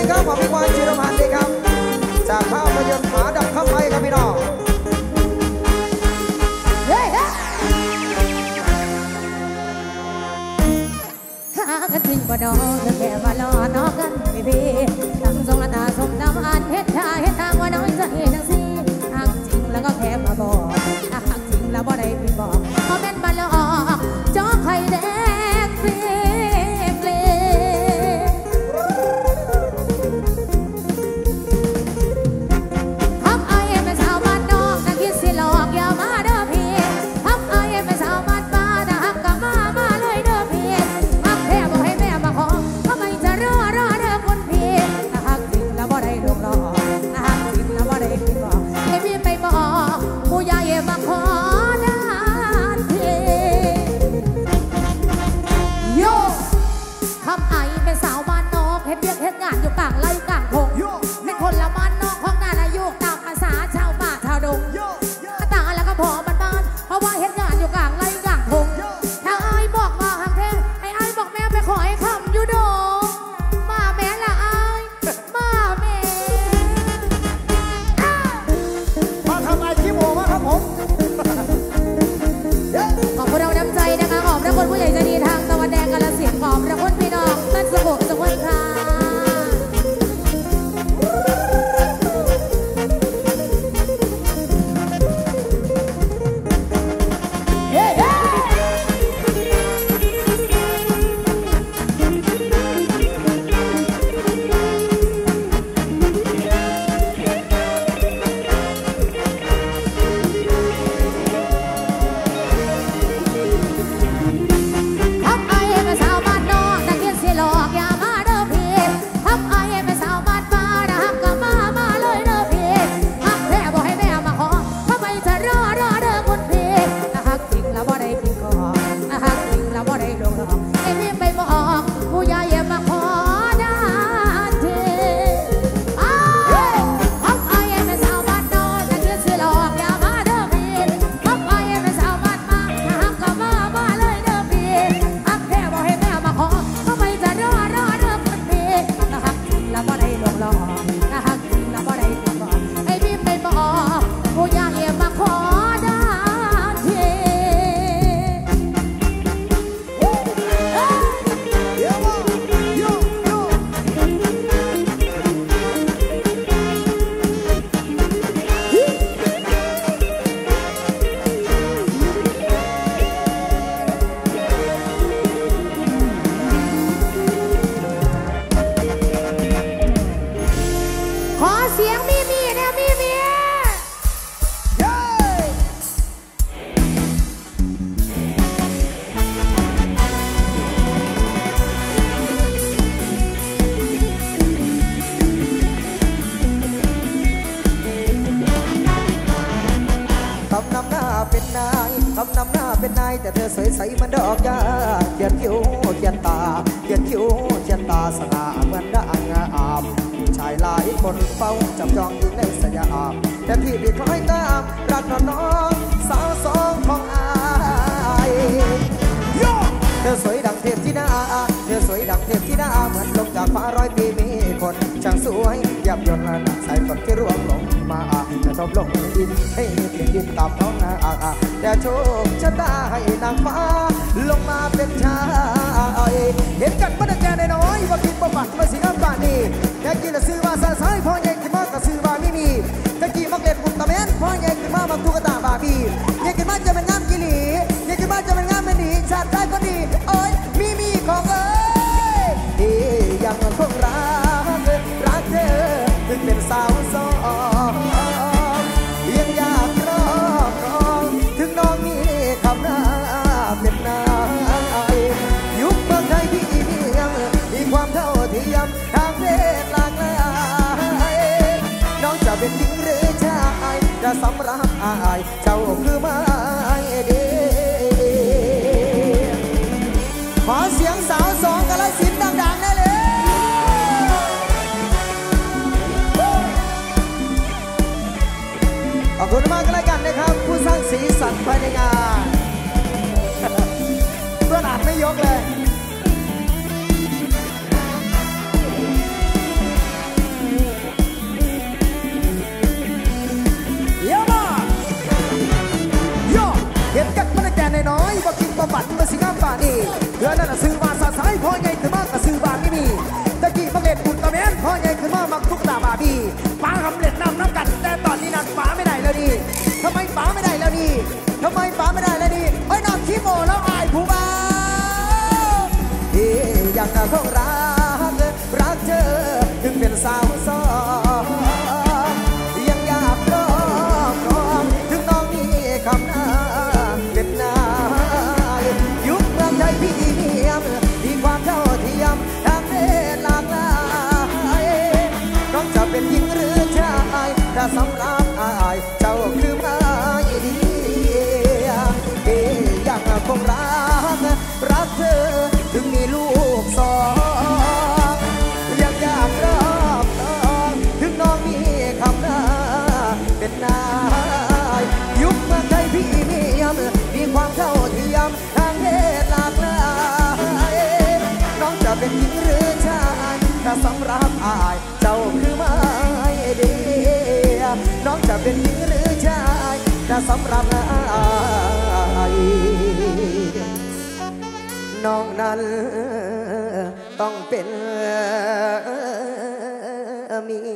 ครับผมพี่ควานจิรพันธ์ดีครับจากภาพยนตร์หมาดำข้ามไปครับพี่น้องหากันจริงบ่ดอแค่ว่ารอนอกกันไม่พี่ตั้งทรงตาสมดำอันเฮ็ดท่าเฮ็ดทางว่าน้อยจะเฮ็ดจังซี่หากจริงแล้วก็แค่มาบอกหากจริงแล้วบ่ได้พี่บอกเพราะเป็นบ่หลอกจอไข่แดงเปลี่ยนทับไอ้เป็นสาวบ้านนอกถ้าคิดสิหลอกอย่ามาเด้อพี่ทับไอ้เป็นสาวบ้านป่าถ้าหักก็มาเลยเด้อพี่หักแท้บอกให้แม่มาขอทำไมจะรอเด้อคนพี่ถ้าหักจริงแล้วบ่ได้ลงหลอกถ้าหักจริงแล้วบ่ได้พี่บอกให้พี่ไปบอกผู้ใหญ่มาขอด้านพี่โยทับไอ้เป็นสาวบ้านนอกเฮ็ดเวียกเฮ็ดงานอยู่กลางไร่กลางทงเป็นคนละบ้านนอกของนานายุกตามภาษาชาวป่าชาวดงตาแล้วก็พอบ้านเพราะว่าเฮ็ดงานอยู่กลางไร่กลางทงถ้าไอ้บอกว่าหักแท้ไอ้บอกแม่ไปขอให้คำอยู่ดงมาแม่ละไอ้มาแม่มาทำไอคิโมมาครับผมขอบคุณเราน้ำใจนะคะขอบพระคุณผู้ใหญ่ใจดีทางตะวันแดงกาฬสินธุ์ขอบพระคุณพี่น้องท่านสมุทรสงครามค่ะแต่เธอสวยใสเหมือนดอกยาเขียนคิ้วเขียนตาเขียนคิ้วเขียนตาสง่าเหมือนดังอามผู้ชายหลายคนเฝ้าจับจองอยู่ในสยามแต่พี่ไม่คล้อยตามรักน้องสาวสองของอายเธอสวยดังเทพธิดาเธอสวยดังเทพธิดาเหมือนลงจากฟ้าร้อยปีมีคนช่างสวยยับยนต์หนักสายฝนที่ร่วงลงมาจะทบลงดินให้เพียงดินตามท้องนาแต่โชคชะตาให้นางฟ้าลงมาเป็นชายเห็นกันเมื่อแต่น้อยว่ากินบ่ฝันมาสิน้ำตาดีแต่กินละซื้อว่าสะสายพ่อใหญ่ขึ้นมาก็ซื้อว่าไม่มีตะกี้มักเล็ดบุตรตะเมนพ่อใหญ่ขึ้นมามาตุ๊กตาบาร์บี้ใหญ่ขึ้นมาจะเป็นงามกิลีใหญ่ขึ้นมาจะเป็นงามไม่ดีชาติได้ก็ดีโอ้ยมีของเอ้ยที่ยังคงรักเธอถึงเป็นสาวสองยังอยากรอบครองถึงน้องมีคำหน้าเป็นนายยุคเมืองไทยที่ยังมีความเท่าเทียมทางเพศหลากหลายน้องจะเป็นหญิงหรือชายจะสำรับอายเจ้าคือไม้เดีขอเสียงสาวสองกาฬสินธุ์ดังๆได้เลยขอบคุณมากกันแล้วกันนะครับผู้สร้างสีสันภายในงานเพื่อนอาจไม่ยกเลยเป็นสาวสองยังอยากร้องถึงน้องมีคำหน้าเป็นนายยุคเมืองไทยพี่เมียมมีความเท่าเทียมทางเพศหลากหลายน้องจะเป็นหญิงหรือชายถ้าสำหรับอายเจ้าคือไม้ดียังคงรักเธอถึงมีลูกสองยังอยากรับน้องถึงน้องมีคำหน้าเป็นนายยุคเมืองไทยพี่เมียมมีความเท่าเทียมทางเพศหลากหลายน้องจะเป็นหญิงหรือชายถ้าสำหรับอายเจ้าคือไม้ดีน้องจะเป็นหญิงหรือชายถ้าสำหรับอายน้องนั้นต้องเป็นเมี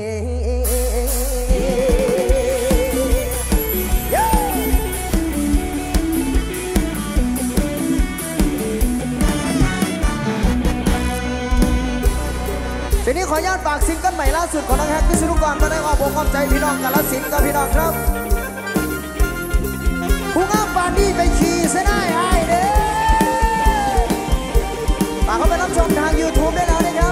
ทีนี้ขออนุญาตฝากซิงเกิลใหม่ล่าสุดของน้องแฮกพิศนุกรมาได้ความความใจพี่น้องกาฬสินธุ์กับพี่น้องครับผู้งามปานนี้ไปขี่เสนาไอ้เด้ฝากเขาไปรับชมทาง YouTube ได้แล้วนะครับ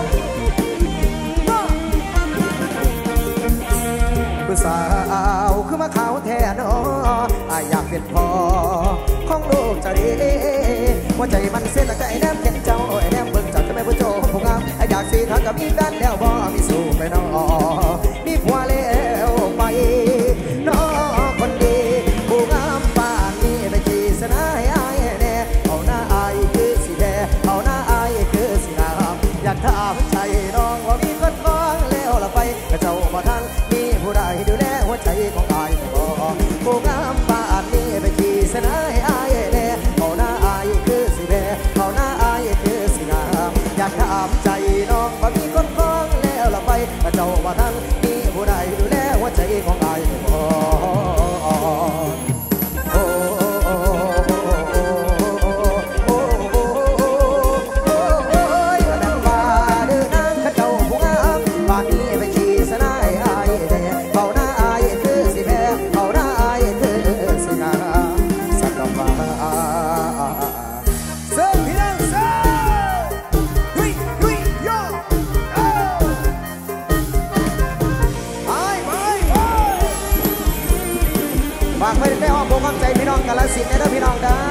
ผู้สาวคือมาขาวแท้นออยากเป็นพ่อของลูกจะดีหัวใจมันเส้นแต่ไอ้แนมเข็นเจ้าไอ้แนมเบิ่งจัดจะไม่ผู้โจผู้งามอยากสีทางกับมีแฟนแล้วบ่มีสู้ไปน้องมีผัวแล้วไปน้องคนดีผู้งามป่านนี้ไปขี่สนายไอ้แน่เอาหน้าไอ้คือสีแดงเอาหน้าไอ้คือสีงามอยากถามใจน้องว่ามีคนมองแล้วละไปเจ้าบ่ทันมีผู้ใดดูแลหัวใจของไอ้บ่ผู้งามป่านนี้ไปขี่สนายไอ้แน่เอาหน้าไอ้คือสีแดงเอาหน้าไอ้คือสีงามอยากถามใจน้องว่ามีคนมองแล้วละไปเจ้าบ่ทันมีผู้ใดดูแลหัวใจของไอ้บ่ฝากไว้ในอ้อมอกอ้อมใจพี่น้องกาฬสินธุ์นะพี่น้องนะ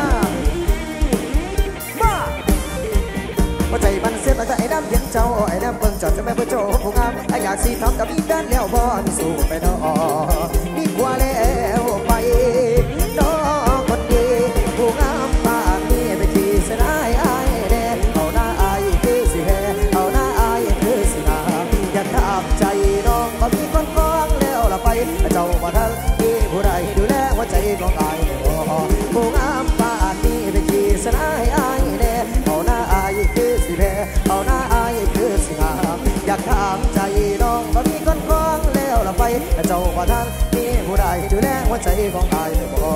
มาหัวใจมันเสียแต่ไอ้น้ำเย็นเจ้าไอ้น้ำเบิ่งจัดจะไม่เพื่อโจ้ผู้งามไอ้อยากสีทำกับมีแฟนแล้วบ่มีสู้ไปน้องดีกว่าแล้วไปน้องคนดีผู้งามป่านนี้ไปขี่เสนายไอ้แดงเอาหน้าไอ้คือสีแดงเอาหน้าไอ้คือสีงามอยากถามใจน้องว่ามีคนฟ้องแล้วละไปเจ้าบ่ทันผู้ใดดูแลหัวใจของไอ้ผู้งามป่านนี้ไปขี่สนายไอ้แน่เอาหน้าไอ้คือสีแดงเอาหน้าไอ้คือสีงามอยากถามใจน้องว่ามีคนฟ้องแล้วละไปเจ้าบ่ทันมีผู้ใดดูแลหัวใจของไอ้บ่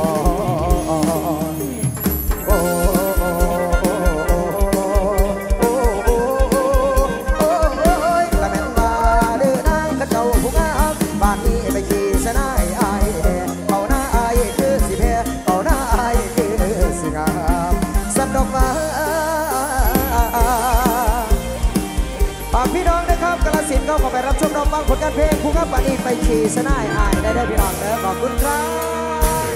ละแม่นมาเด้อนางกระเจ้าผู้งามบ้านนี้ไปขี่สนายไอ้เอาหน้าไอ้คือสีแดงเอาหน้าไอ้คือสีงามสันดอกมาฝากพี่น้องนะครับกาฬสินธุ์ก็ขอไปรับชมรับฟังผลงานเพลงผู้งามปานนี้ไปขี่สนายไอ้ได้พี่น้องเด้อขอบคุณครับ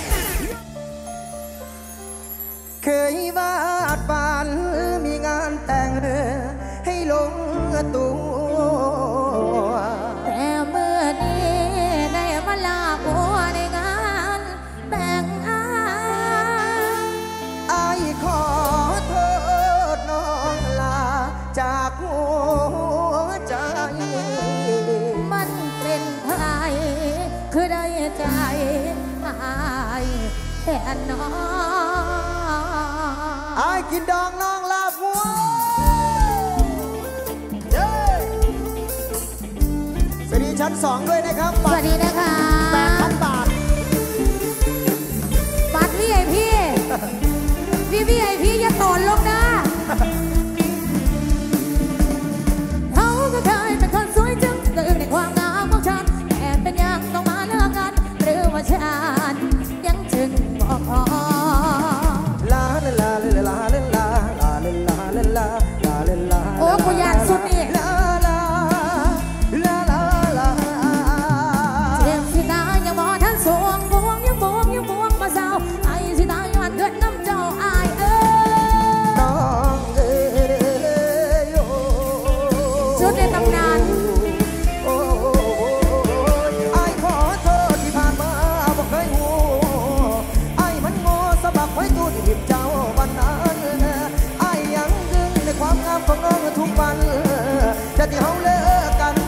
เคยวาดฝันมีงานแต่งเรือให้ลงตัวแต่เมื่อนี้ได้มาลาบัวในงานแต่งไอ้ขอโทษน้องลาจากหัวใจมันเป็นไทยคือได้ใจอายแทนน้องไอ้กินดองน้องลาบัวสวัสดีชั้น2ด้วยนะครับสวัสดีนะคะ 8,000 บาทบัตรVIP อย่าตนลงนะเขาก็เคยเป็นคน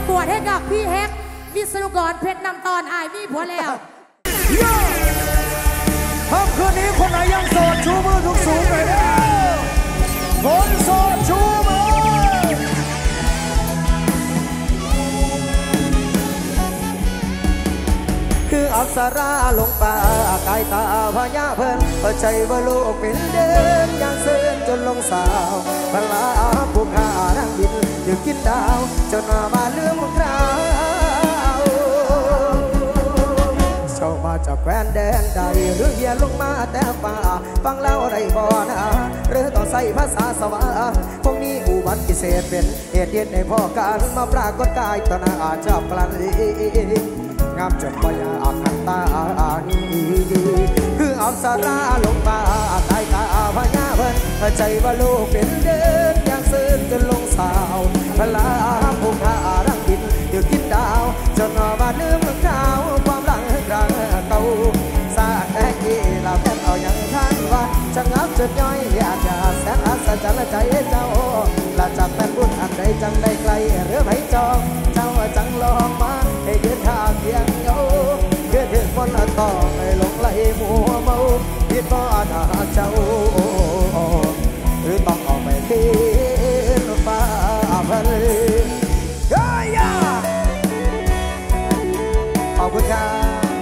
ประกวดให้กับพี่แฮกวิศนุกรเพชรนำตอนอายมีผัวแล้วค่ำคืนนี้คนไหนยังโสดชูมือทุกสูงเลยนะคนโสดชูมือคืออัปสราลงป่ากายตาพญาเพิ่นเปิดใจว่าโลกเป็นเดิมอย่างเสื่อจนลงสาวพลาผู้ขานั่งบินอยู่กินดาวจนมาลืมคราวเจ้ามาจากแคว้นแดนใดหรือเฮียลงมาแต่ป่าฟังแล้วไรบ่นะหรือต้องใส่ภาษาสวาพวกนี้อุบัติพิเศษเป็นเหตุเย็นในพ่อการมาปรากฏกายต่อหน้าอาจับกลั่นงามจนพยาอาคันตานีคืออัปสราลงป่ากายตาพญาเพิ่นใจว่าลูกเป็นเดินอย่างซื่นจนลงสาวพลาผู้ขารังบินอยู่กินดาวจนมาเนื้อเท้าความหลังครั้งเก่าสาดแก่กีลาแพ้เอาอย่างท่านว่าจะงับจนย่อยอยากจะแสนอัศจรรย์ใจเจ้าละจับแฟนบุญอันใดจังได้ไกลหรือไม่จองเจ้าจังลองมาให้ยืนท่าเพียงเงาเพื่อถึงคนต่อไม่หลงไหลมัวเมาคิดว่าถ้าเจ้าหรือต้องออกไปที่ฟ้าเพลินเฮ้ยขอบคุณครับ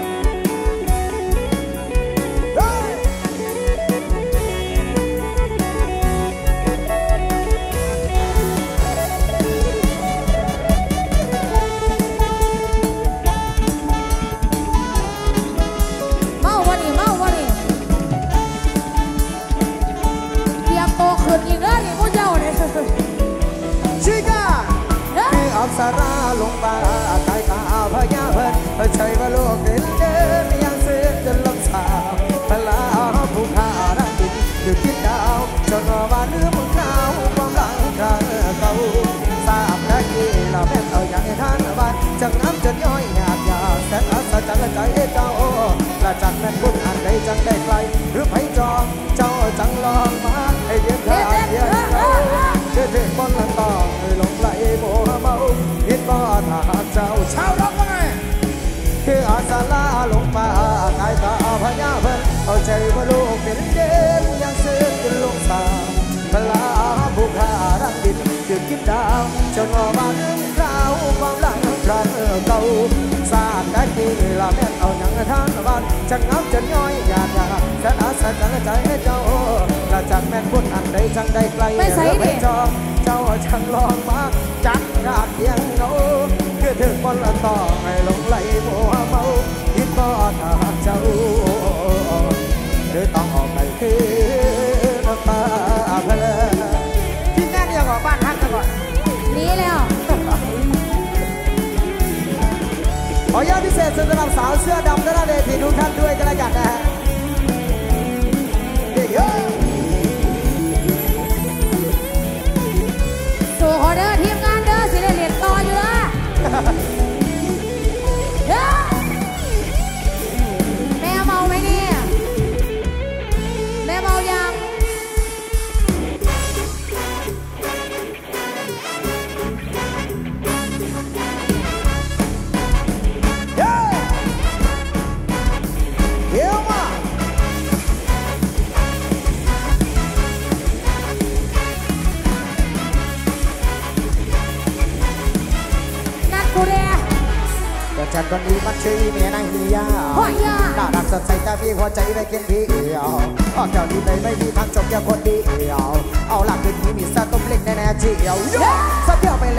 อัปสราลงป่าตายตาพญาเพิ่นใช่ว่าโลกเดินเดินยังเสื่อจนลำสาวพลาผู้ขารักบินอยู่คิดดาวจนว่าเนื้อมึงขาวความหลังครั้งเก่าทราบและกี่เราแม่เอาอย่างท่านบ้านจังน้ำจนย่อยหยาดยาแสนอัศจรรย์ใจเจ้าละจักแม่บุญอันใดจังได้ไกลหรือไผจองเจ้าจังลองมาให้เย็นได้เย็นเชื่อถึงบนละต่อหลงไหลโมเมาคิดว่าถ้าเจ้าชาวร้องว่าไงคืออาสาลาลงป่ากายตาพญาเพิ่นเอาใจว่าลูกเป็นเด่นยังเสื่อจนลงสาวพลาผู้ขารักบินจึงคิดดาวจนมาเรื่องราวความหลังครั้งเก่าสาดได้ที่ลาแม่เอาอย่างท่านบ้านจะงับจะย่อยหยาดยาแสนอาสาจังใจเจ้าละจักแม่นบุญอันใดจังได้ไกลไม่จองเจ้าจังลองมาจักงาเพียงเงาคือถึงคนละต่อให้หลงไหลมัวเมาคิดว่าถ้าเจ้าหรือต้องออกไปคือน้ำตาเพลินที่แน่นยังออกบ้านทักกันก่อนนี่แล้วขออนุญาตพิเศษสำหรับสาวเสื้อดำและเวทีทุกท่านด้วยกันละกันนะฮะสู่ขอเด้อทีมงานเด้อสิได้เรียนต่ออยู่ละแม่เมาไหมเนี่ยแม่เมายังฉันคนนี้มันชื่อเมียนางเฮียน่ารักสดใสแต่พี่หัวใจไม่เกินพี่เดียวออกเจ้าดีเลยไม่มีทางจบแค่คนเดียวเอาหลักขึ้นที่มีสตุ้มเล็กแน่ๆเจียวสักเดียวไป